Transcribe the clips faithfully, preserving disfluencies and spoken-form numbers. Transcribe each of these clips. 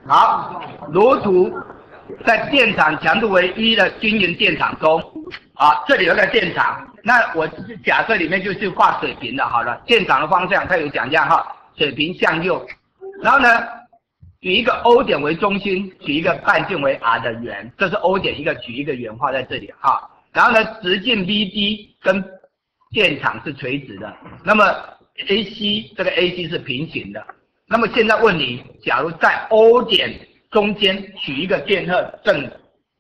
好，如图，在电场强度为一的均匀电场中，啊，这里有个电场，那我假设里面就是画水平的，好了，电场的方向它有讲一下哈，水平向右，然后呢，举一个 O 点为中心，举一个半径为 r 的圆，这是 O 点一个举一个圆画在这里哈，然后呢，直径 V D 跟电场是垂直的，那么 A C 这个 A C 是平行的。那么现在问你，假如在 O 点中间取一个电荷正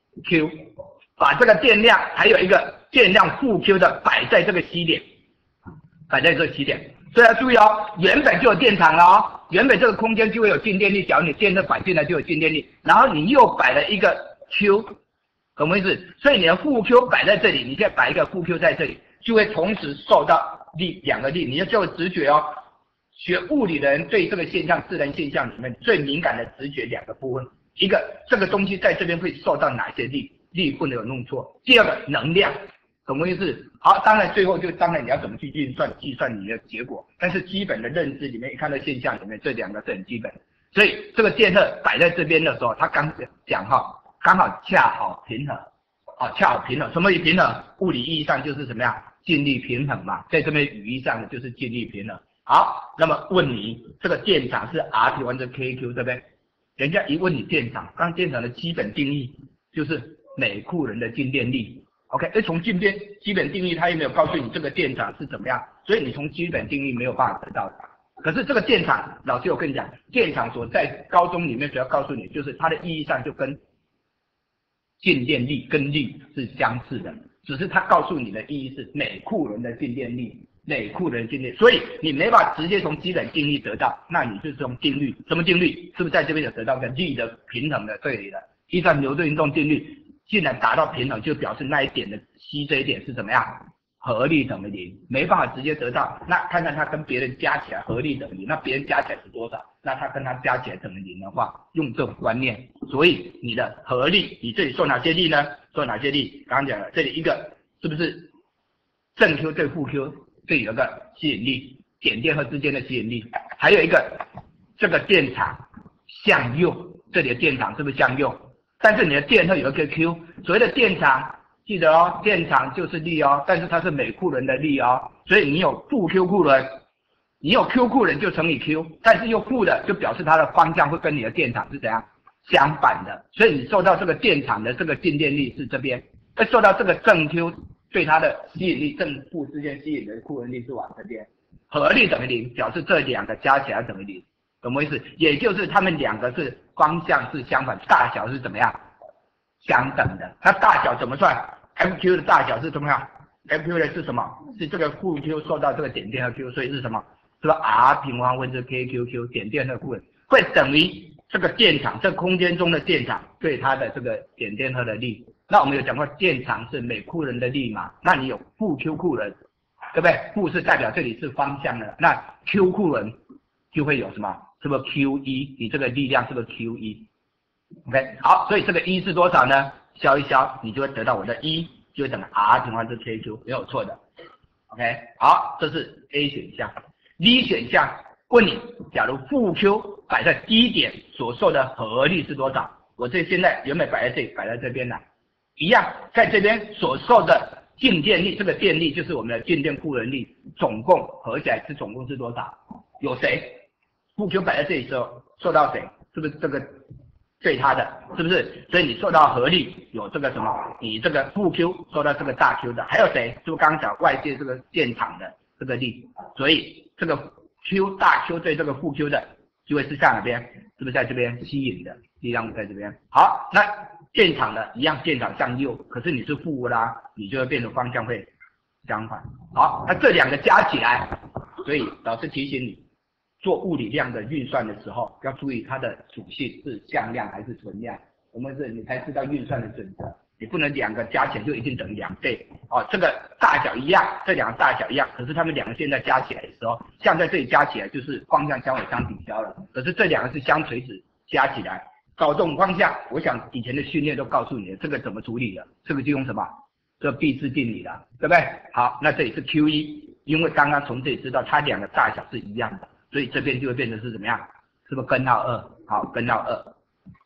Q， 把这个电量还有一个电量负 Q 的摆在这个 C 点，摆在这个 C 点，所以要注意哦，原本就有电场了哦，原本这个空间就会有静电力，假如你电荷摆进来就有静电力，然后你又摆了一个 Q， 懂我意思？所以你的负 Q 摆在这里，你再摆一个负 Q 在这里，就会同时受到力两个力，你要就直觉哦。学物理的人对这个现象，自然现象里面最敏感的直觉两个部分，一个这个东西在这边会受到哪些力，力不能有弄错。第二个能量，懂我意思？好，当然最后就当然你要怎么去运算计算你的结果，但是基本的认知里面，一看到现象里面这两个是很基本的。所以这个电荷摆在这边的时候，它刚讲哈，刚好恰好平衡，好恰好平衡。什么平衡？物理意义上就是什么样？静力平衡嘛，在这边语义上的就是静力平衡。好，那么问你这个电场是 R T 完成 K Q 对不对？人家一问你电场，刚电场的基本定义就是每库仑的静电力。OK， 哎，从静电基本定义它也没有告诉你这个电场是怎么样，所以你从基本定义没有办法得到的。可是这个电场，老师我跟你讲，电场所在高中里面主要告诉你，就是它的意义上就跟静电力跟力是相似的，只是它告诉你的意义是每库仑的静电力。每库仑静力，所以你没办法直接从基本定律得到，那你就是从定律，什么定律？是不是在这边有得到个力的平衡的对里的？依照牛顿运动定律，既然达到平衡，就表示那一点的 C 这一点是怎么样？合力等于零，没办法直接得到。那看看它跟别人加起来合力等于零，那别人加起来是多少？那它跟它加起来等于零的话，用这种观念，所以你的合力，你这里受哪些力呢？受哪些力？刚刚讲了，这里一个是不是正 Q 对负 Q？这里有个吸引力，点电荷之间的吸引力，还有一个这个电场向右，这里的电场是不是向右？但是你的电荷有一个 Q， 所谓的电场记得哦，电场就是力哦，但是它是每库仑的力哦，所以你有负 Q 库仑，你有 Q 库仑就乘以 Q， 但是又负的就表示它的方向会跟你的电场是怎样相反的，所以你受到这个电场的这个静电力是这边，会受到这个正 Q。对它的吸引力正负之间吸引的库仑力是往这边，合力等于零，表示这两个加起来等于零，懂我意思？也就是它们两个是方向是相反，大小是怎么样？相等的。那大小怎么算 ？F Q 的大小是怎么样 ？F Q 的是什么？是这个负 Q 受到这个点电荷 Q， 所以是什么？是吧 ？R 平方分之 K Q Q 点电荷库仑会等于这个电场，这空间中的电场对它的这个点电荷的力。那我们有讲过，电场是每库仑的力嘛？那你有负 Q 库仑，对不对？负是代表这里是方向的，那 Q 库仑就会有什么？是不是 Q 一？你这个力量是不是 Q 一 ？OK， 好，所以这个一是多少呢？消一消，你就会得到我的一，就会等于 R 平方之 K Q， 没有错的。OK， 好，这是 A 选项。B 选项问你，假如负 Q 摆在低点所受的合力是多少？我这现在原本摆在这里，摆在这边了。一样，在这边所受的静电力，这个电力就是我们的静电库仑力，总共合起来是总共是多少？有谁？负 Q 摆在这里的时候受到谁？是不是这个对它的？是不是？所以你受到合力有这个什么？你这个负 Q 受到这个大 Q 的，还有谁？是不是刚刚讲外界这个电场的这个力？所以这个 Q 大 Q 对这个负 Q 的，就会是向哪边？是不是在这边吸引的力量在这边？好，那电场的一样，电场向右，可是你是负啦，你就会变成方向会相反。好，那这两个加起来，所以老师提醒你，做物理量的运算的时候，要注意它的属性是向量还是存量。我们是你才知道运算的准则，你不能两个加起来就一定等于两倍。哦，这个大小一样，这两个大小一样，可是它们两个现在加起来的时候，像在这里加起来就是方向相互相抵消了，可是这两个是相垂直加起来。搞这种方向，我想以前的训练都告诉你了，这个怎么处理的？这个就用什么？这毕氏定理了，对不对？好，那这里是 Q 一，因为刚刚从这里知道它两个大小是一样的，所以这边就会变成是怎么样？是不是根号二？好，根号二。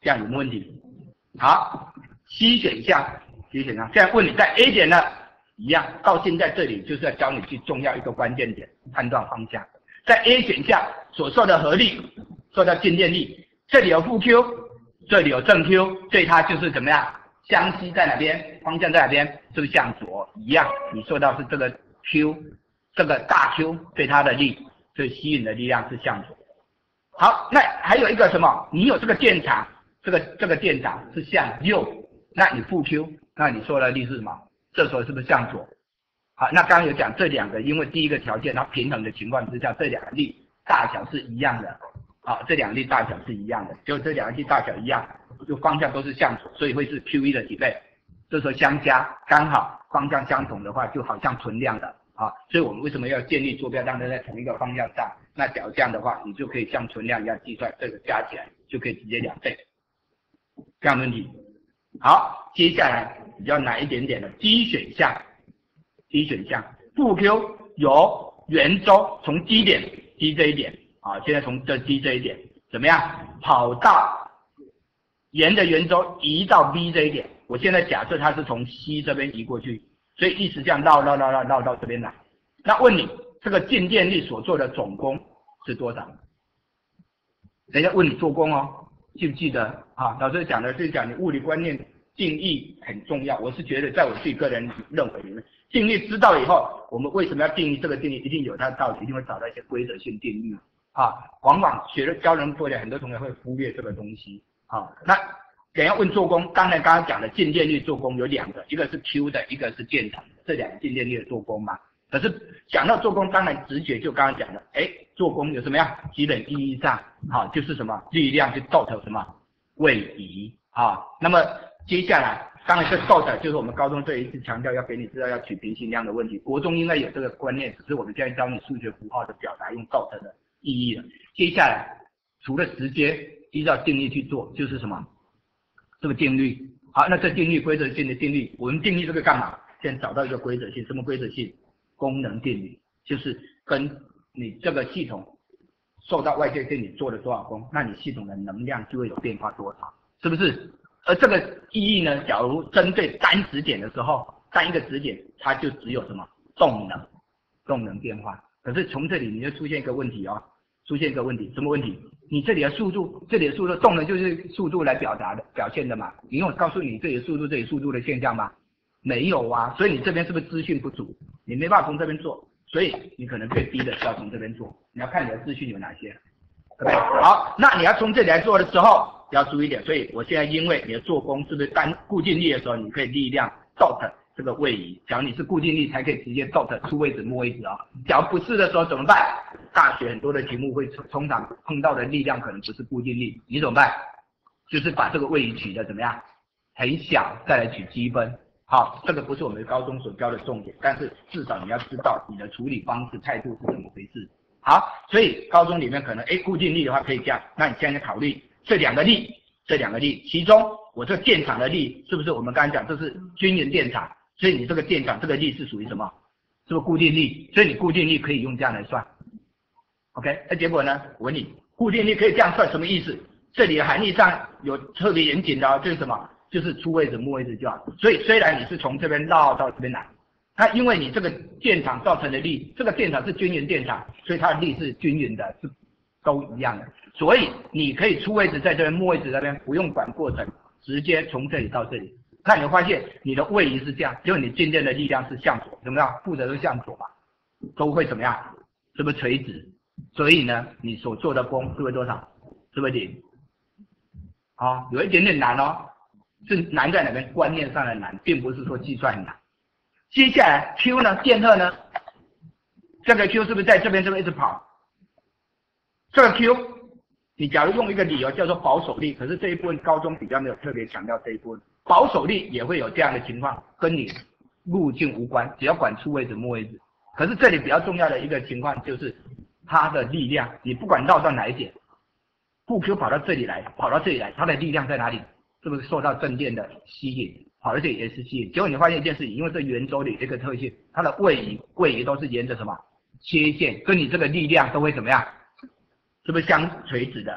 这样有没有问题？好 ，C 选项 ，C 选项，现在问你在 A 点呢，一样，到现在这里就是要教你去重要一个关键点，判断方向。在 A 选项所受的合力，受到静电力，这里有负 Q， 这里有正 Q， 所以它就是怎么样？相吸在哪边？方向在哪边？是不是向左？一样，你受到是这个 Q， 这个大 Q 对它的力，所以吸引的力量是向左。好，那还有一个什么？你有这个电场，这个这个电场是向右，那你负 Q， 那你受的力是什么？这时候是不是向左？好，那刚刚有讲这两个，因为第一个条件它平衡的情况之下，这两个力大小是一样的。好，这两个力大小是一样的，就这两个力大小一样，就方向都是向左，所以会是 Q 一 的几倍。这时候相加刚好方向相同的话，就好像存量的啊。所以我们为什么要建立坐标让它在同一个方向上？那假如这样的话，你就可以像存量一样计算，这个加起来就可以直接两倍。这样的问题。好，接下来比较难一点点的 D 选项 ，D 选项负 Q 由圆周从 D 点 D 这一点啊，现在从这 D 这一点怎么样跑到沿着圆周移到 B 这一点？我现在假设它是从 C 这边移过去，所以意思这样绕绕绕绕绕到这边来。那问你，这个静电力所做的总功是多少？等一下问你做功哦，记不记得啊？老师讲的是讲你物理观念定义很重要，我是觉得在我自己个人认为里面，定义知道以后，我们为什么要定义这个定义？一定有它的道理，一定会找到一些规则性定律啊。往往学了教人作业，很多同学会忽略这个东西啊。那等一下问做功，当然刚刚讲的静电力做功有两个，一个是 Q 的，一个是电场，这两个静电力的做功嘛。可是讲到做功，当然直觉就刚刚讲的，哎，做功有什么样？基本意义上，好、啊，就是什么力量去 dot 什么位移啊。那么接下来，当然这 dot 就是我们高中这一次强调要给你知道要取平行量的问题，国中应该有这个观念，只是我们现在教你数学符号的表达用 dot 的意义了。接下来除了直接依照定律去做，就是什么？这个定律。好，那这定律规则性的定律，我们定义这个干嘛？先找到一个规则性，什么规则性？功能定律，就是跟你这个系统受到外界对你做了多少功，那你系统的能量就会有变化多少，是不是？而这个意义呢，假如针对单质点的时候，单一个质点它就只有什么动能，动能变化。可是从这里你就出现一个问题哦，出现一个问题，什么问题？你这里的速度，这里的速度，动能就是速度来表达的表现的嘛？你有告诉你这里的速度，这里速度的现象吗？没有啊，所以你这边是不是资讯不足？你没办法从这边做，所以你可能最低的是要从这边做。你要看你的资讯有哪些，对不对？好，那你要从这里来做的时候要注意一点。所以我现在因为你的做功是不是单固定力的时候，你可以力量 dot 这个位移。假如你是固定力，才可以直接 dot 出位置摸位置啊。假如不是的时候怎么办？大学很多的题目会通常碰到的力量可能不是固定力，你怎么办？就是把这个位移取的怎么样？很小，再来取积分。好，这个不是我们高中所教的重点，但是至少你要知道你的处理方式、态度是怎么回事。好，所以高中里面可能，哎，固定力的话可以这样，那你现在考虑这两个力，这两个力，其中我这电场的力是不是我们刚才讲这是均匀电场，所以你这个电场这个力是属于什么？是不是固定力？所以你固定力可以用这样来算。OK， 那结果呢？我问你，固定力可以这样算什么意思？这里的含义上有特别严谨的哦，就是什么？就是出位置摸位置就好，所以虽然你是从这边绕到这边来，那因为你这个电场造成的力，这个电场是均匀电场，所以它的力是均匀的，是都一样的，所以你可以出位置在这边摸位置这边，不用管过程，直接从这里到这里，那你会发现你的位移是这样，因为你静电的力量是向左，怎么样？负责是向左嘛，都会怎么样？是不是垂直？所以呢，你所做的功是不是多少？是不是零？啊，有一点点难哦。是难在哪边？观念上的难，并不是说计算很难。接下来 Q 呢？电荷呢？这个 Q 是不是在这边这边一直跑？这个 Q， 你假如用一个理由叫做保守力，可是这一部分高中比较没有特别强调这一部分。保守力也会有这样的情况，跟你路径无关，只要管出位置摸位置。可是这里比较重要的一个情况就是它的力量，你不管绕到哪一点，负 Q 跑到这里来，跑到这里来，它的力量在哪里？是不是受到正电的吸引？好，而且也是吸引。结果你发现一件事情，因为这圆周里这个特性，它的位移位移都是沿着什么切线，跟你这个力量都会怎么样？是不是相垂直的？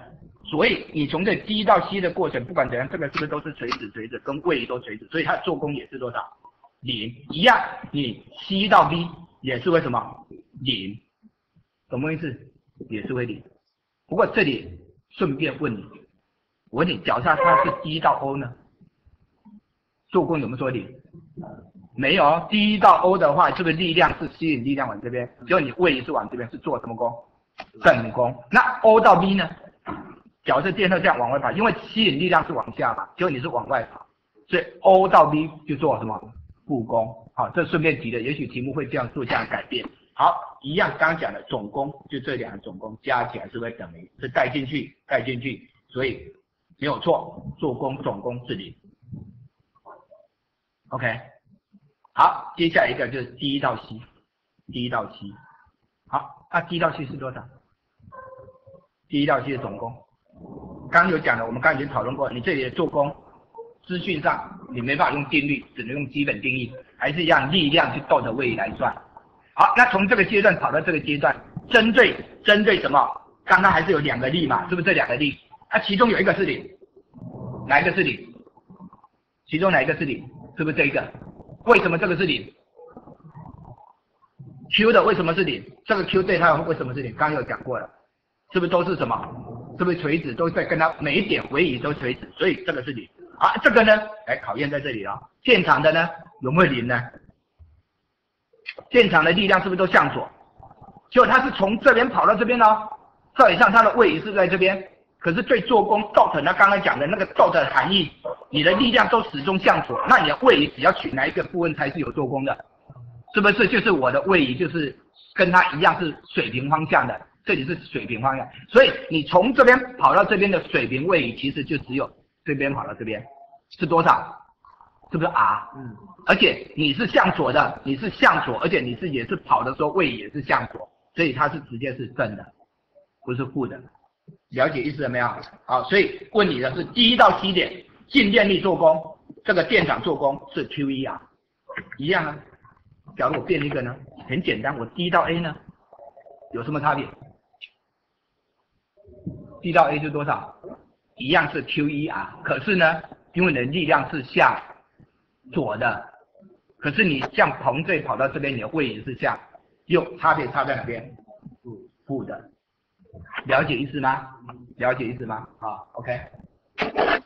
所以你从这 D 到 C 的过程，不管怎样，这个是不是都是垂直垂直，跟位移都垂直，所以它的做功也是多少？零，一样。你 C 到 B 也是为什么？零，懂不懂意思？也是会零。不过这里顺便问你，我问你，假设它是 D 到 O 呢？做功有没有说零？没有哦 ，D 到 O 的话，是不是力量是吸引力量往这边？结果你位移是往这边，是做什么功？正功。那 O 到 B 呢？假设电荷这样往外跑，因为吸引力量是往下嘛，结果你是往外跑，所以 O 到 B 就做什么？负功。好，这顺便提的，也许题目会这样做这样改变。好，一样刚刚讲的总功，就这两个总功加起来是会等于，是带进去，带进去，所以没有错，做功总功是零。OK， 好，接下来一个就是 D 到 C，D 到 C， 好，那 D 到 C 是多少 ？D 到 C 的总功，刚刚有讲了，我们刚刚已经讨论过，你这里的做功，资讯上你没办法用定律，只能用基本定义，还是一样力量去逗着位移来算。好，那从这个阶段跑到这个阶段，针对针对什么？刚刚还是有两个力嘛，是不是这两个力？那、啊、其中有一个是零，哪一个是零？其中哪一个是零？是不是这一个？为什么这个是零 ？Q 的为什么是零？这个 Q 对它为什么是零？刚刚有讲过了，是不是都是什么？是不是垂直？都在跟它每一点位移都垂直，所以这个是零。啊，这个呢？哎，考验在这里了。现场的呢有没有零呢？现场的力量是不是都向左？结果它是从这边跑到这边哦。照理上它的位移是在这边，可是对做功 dot 那刚才讲的那个 dot 的含义，你的力量都始终向左，那你的位移只要取哪一个部分才是有做功的？是不是？就是我的位移就是跟它一样是水平方向的，这里是水平方向，所以你从这边跑到这边的水平位移其实就只有这边跑到这边，是多少？是不是 R？ 嗯，而且你是向左的，你是向左，而且你是也是跑的时候位移也是向左，所以它是直接是正的，不是负的。了解意思了没有？好，所以问你的是第一到 C 点，静电力做功，这个电场做功是 Q E R， 一样啊。假如我变一个呢，很简单，我 D 到 A 呢，有什么差别 ？D 到 A 就多少？一样是 Q E R， 可是呢，因为你的力量是向左的，可是你像从这跑到这边，你的位移是向右，差别差在哪边？负的。了解意思吗？了解意思吗？好 ，OK。